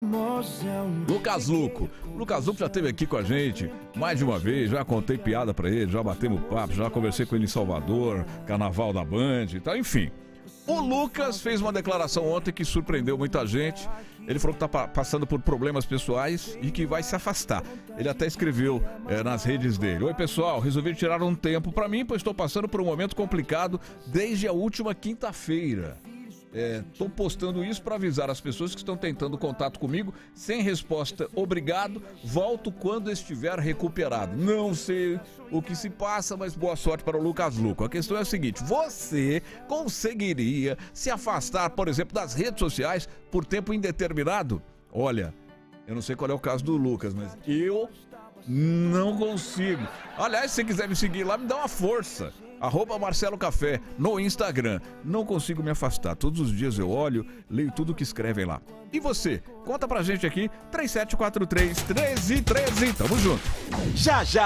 Lucas Luco. Lucas Luco já esteve aqui com a gente mais de uma vez, já contei piada pra ele, já batemos papo, já conversei com ele em Salvador, Carnaval da Band e tal, enfim. O Lucas fez uma declaração ontem que surpreendeu muita gente. Ele falou que está passando por problemas pessoais e que vai se afastar. Ele até escreveu nas redes dele: oi pessoal, resolvi tirar um tempo para mim, pois estou passando por um momento complicado desde a última quinta-feira. Estou postando isso para avisar as pessoas que estão tentando contato comigo sem resposta. Obrigado, volto quando estiver recuperado. Não sei o que se passa, mas boa sorte para o Lucas Luco. A questão é a seguinte: você conseguiria se afastar, por exemplo, das redes sociais por tempo indeterminado? Olha, eu não sei qual é o caso do Lucas, mas eu não consigo. Aliás, se você quiser me seguir lá, me dá uma força. @MarceloCafé no Instagram. Não consigo me afastar. Todos os dias eu olho, leio tudo que escrevem lá. E você? Conta pra gente aqui, 3743-1313. Tamo junto. Já, já.